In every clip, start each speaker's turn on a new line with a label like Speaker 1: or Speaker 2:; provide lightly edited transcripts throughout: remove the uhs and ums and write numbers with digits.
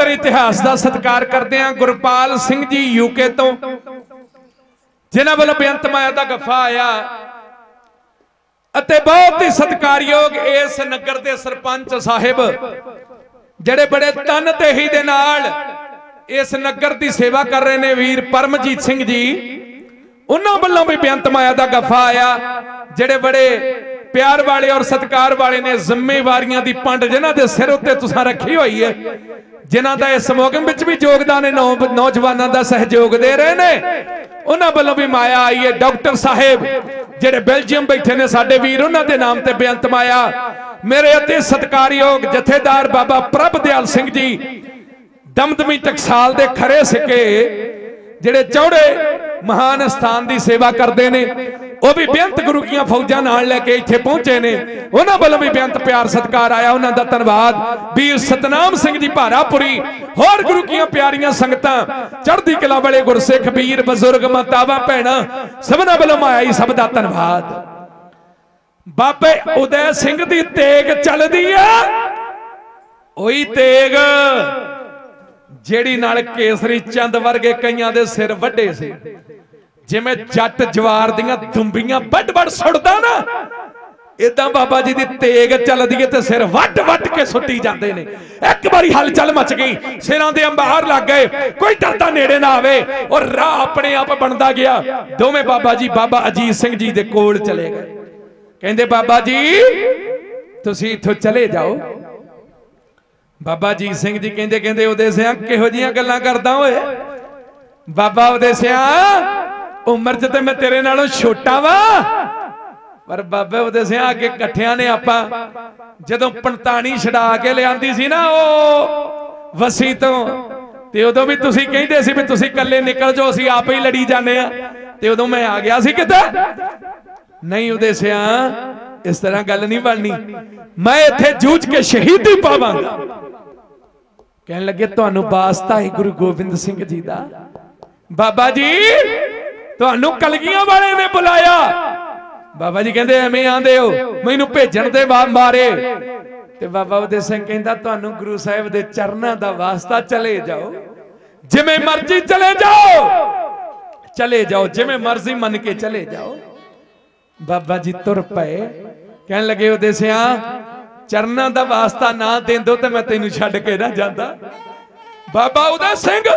Speaker 1: पर इतिहास का सत्कार करते हैं गुरपाल सिंह जी यूके तो, जिन्हां वालों बेअंत माया का गफा आया। बहुत ही सत्कारयोग इस नगर के सरपंच साहिब जड़े बड़े तन ते ही दे नाल इस नगर की सेवा कर रहे ने, वीर परमजीत सिंह जी, उन्होंने वालों भी बेअंत माया का गफा आया। जड़े बड़े प्यार वाले और सत्कार वाले ने जिम्मेवारियां दी पंड जिन्हां दे सिर उत्ते तुसां रखी हुई है, जिन्हां दा इस समागम विच भी योगदान है, नौजवानों का सहयोग दे रहे ने, उन्हां वालों भी माया आई है। डॉक्टर साहेब जेडे बेल्जियम बैठे ने साडे वीर, उन्हां दे नाम ते बेअंत माया। मेरे अति सत्कारयोग जथेदार बाबा प्रभ दयाल सिंह जी दमदमी टकसाल दे खरे सिक्के जेडे चौड़े महान स्थान की सेवा करते हैं, वह भी बेअंत गुरु की फौजा नाल लेके इत्थे पहुंचे ने, उन्हां वालों भी बेअंत प्यार सत्कार आया। उन्हां दा धन्नवाद। वीर सतनाम सिंह जी भारापुरी होर गुरु की प्यारियां संगतां चढ़दी कला वाले गुरसिख वीर बजुर्ग मातावां भैणां सबना वालों माया ही सब दा धन्नवाद। बाबे उदय सिंह दी तेग चलदी है, ओही तेग जेड़ी नाल केसरी चंद वर्गे कईयां दे सिर वड्डे सी, जिवें जट जवार दियां दुंबियां वड वड सुटदा ना, इदां बाबा जी दी तेग चलदी है ते सिर वड वड के सुट्टी जांदे ने। एक बारी हलचल मच गई, सिरां दे अंबार लग गए, कोई डरदा नेड़े ना आवे और राह अपने आप बनदा गया। दोवें बाबा जी बाबा अजीत सिंह जी दे कोल चले गए, कहंदे बाबा जी तुसीं इत्थों चले जाओ। बाबा अजीत सिंह जी कहंदे कहंदे उदय सिंह किहो जिहियां गल्लां करदा होए। बाबा उदय सिंह उम्र च ते मैं तेरे नालों छोटा वा, पर बाबा उदय सिंह अगे कट्ठियां ने आपां जदों पंताणी छड़ा के लिआंदी सी ना ओ वसी तो, ते उदों भी तुसीं कहंदे सी भी तुसीं कल्ले निकल जाओ, असीं आप ही लड़ी जाने आ, ते उदों मैं आ गया सी किते। नहीं उदय सिंह इस तरह गल नहीं बननी, मैं इत्थे जूझ के शहीदी पावांगा। कहने लगे तुहानू वास्ता ही गुरु गोबिंद सिंह जी दा, बाबा जी तुहानू कलगियां वाले ने बुलाया। बाबा जी कहंदे एवें आंदे हो, मैनू भेजण दे मारे। ते बाबा उदय सिंह कहंदा तुहानू गुरु साहिब दे चरनां दा वास्ता, चले जाओ जिवें मर्जी चले जाओ, चले जाओ जिवें मर्जी मन के चले जाओ। बाबा जी तुर पए, कहने लगे उदय सिंह चरना दा वास्ता ना देंदो ते मैं तेनू छड्ड के ना जांदा। बाबा उदय सिंह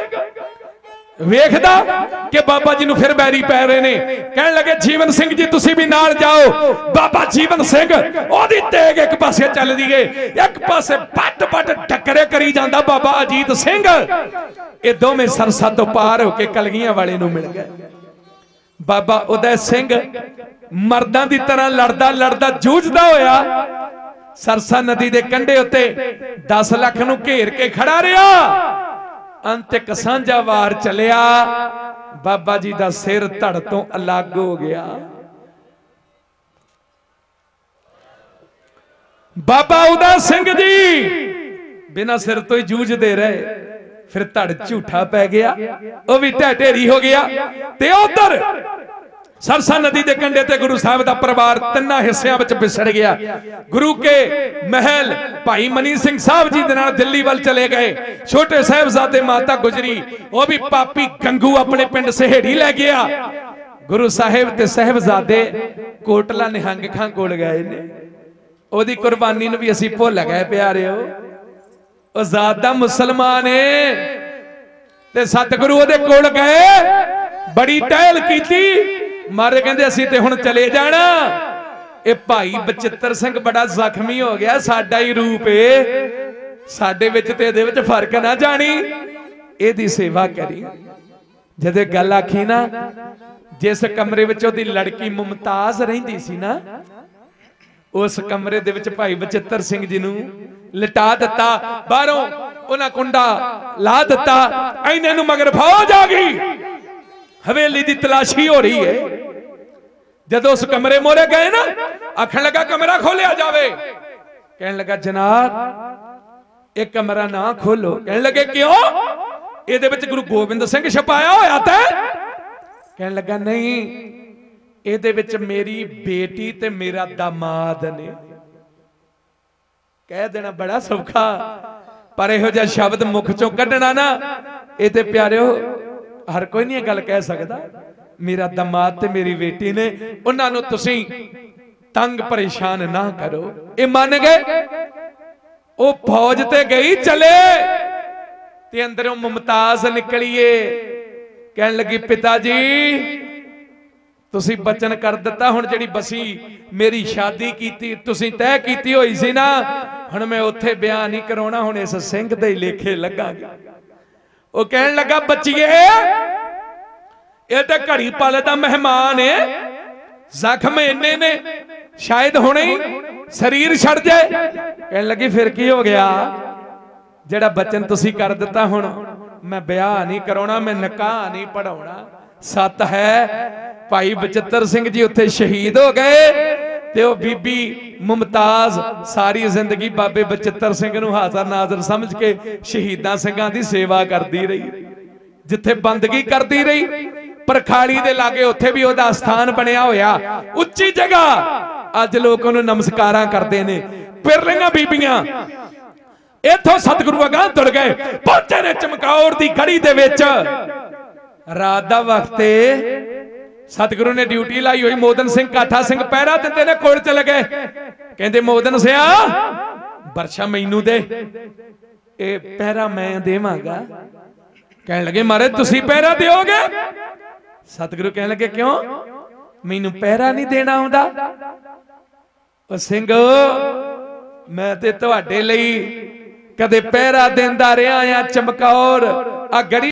Speaker 1: वेखदा कि बाबा जी नू फिर बैरी पै रहे ने, कहने लगे जीवन सिंह जी तुसी भी नाल जाओ। बाबा जीवन सिंह ओदी तेग एक पासे चल दी है, एक पासे पट पट टकरे करी जांदा बाबा अजीत सिंह। ये दोवें सरसा तो पार होके कलगियां वाले नू मिल गए। बाबा उदय सिंह मर्दां दी तरह लड़दा लड़दा जूझदा होया सरसा नदी दे कंढे उत्ते 10 लाख नू घेर के खड़ा रहा। अंत एक सांझा वार चलिया, बाबा जी दा सिर धड़ तो अलग हो गया। बाबा उदय सिंह जी बिना सिर तो ही जूझते रहे, फिर धड़ झूठा पै गया, वह भी ढह ढेरी हो गया। ते उधर सरसा नदी के कंढे ते गुरु साहब का परिवार तिना हिस्सों में बिछड़ गया। गुरु के महल भाई मनी सिंह साहब जी दे नाल दिल्ली वाल चले गए। छोटे साहिबजादे माता गुजरी, वह भी पापी गंगू अपने पिंड सहेड़ी लै गया। गुरु साहिब ते साहिबजादे कोटला निहंग खां कोल गए ने, ओदी कुर्बानी नूं भी असीं भुल गए प्यारिओ। ओ ज़ादा मुसलमान है ते सतगुरु ओदे कोल गए, बड़ी टहल कीती, मारे कहंदे असीं ते हुण चले जाना। ए भाई बचित्र सिंह बड़ा जख्मी हो गया, साडा ही रूप है, साडे विच ते इहदे विच फर्क ना जानी, इहदी सेवा करी। जदे गल आखी ना, जिस कमरे विच ओदी लड़की मुमताज रहिंदी सी ना, उस कमरे दे विच भाई बचित्र सिंह जी नूं लिटा दिता, बाहरों उन्हां कुंडा ला दिता। इन्हां नूं मगर फौज आ गई, हवेली दी तलाशी हो रही है। जदों उस कमरे मोरे गए ना, आखन लगा कमरा खोलिया जावे। कहने लगा जनाब एक कमरा ना खोलो। कहने लगे क्यों? इहदे विच गुरु गोबिंद सिंह छपाया होया ते। कहने लगा नहीं, इहदे विच मेरी बेटी ते मेरा दामाद ने। कह देना बड़ा सौखा, पर इहो जिहा शब्द मुख चों कढ़ना ना ये ते प्यारिओ हर कोई नहीं गल कह सकता। मेरा दमाद ते मेरी बेटी ने उन्होंने तुसी तंग परेशान ना करो। ये मान गए। वो फौज ते गई चले ते अंदरों मुमताज निकलीए कहन लगी पिता जी तुसी बचन कर दिता हुण जिहड़ी बसी मेरी शादी कीती तुसी तय कीती होई सी ना हुण मैं उत्थे ब्याह नहीं कराउणा हुण इस सिंह दे ही लेखे लगांगे। वो कहन लगा बच्चीए ये तो घड़ी पल दा मेहमान है जख्म इन्ने ने शायद हुणे ही शरीर छड़ जाए। कहन लगी फिर की हो गया जेड़ा बचन तुसी कर दिता हुण मैं ब्याह नहीं कराउणा मैं निकाह नहीं पढ़ाउणा। सत है भाई बचित्र सिंह जी उत्थे शहीद हो गए ते ओ बीबी मुमताज सारी जिंदगी बाबे बचित्र सिंह नूं हाज़र नाज़र समझ के शहीदां सिंघां दी सेवा करदी रही जिथे बंदगी करदी रही। परखाली दे लागे उत्थे भी ओदा स्थान बनिया होया उच्ची जगह अज लोग उहनूं नमस्कारां करदे ने। पिरलियां बीबियां इथों सतगुरु अगां तुर गए पहुंचे ने चमकौर दी गढ़ी दे विच। रात दा वक्त सतगुरु ने ड्यूटी लाई हुई मोदन सिंह काठा सिंह पहरा दिंदे ने कोल चले गए कहंदे मोदन सिया बरछा मैनू दे ए पहरा मैं देवांगा। कहने लगे महाराज तुसी पहरा दिओगे। सतगुरु कहने लगे क्यों मैनू पहरा नहीं देना आउंदा। ओ सिंह मैं ते तुहाडे लई कदे पहरा देंदा रहा आ चमकौर आ गढ़ी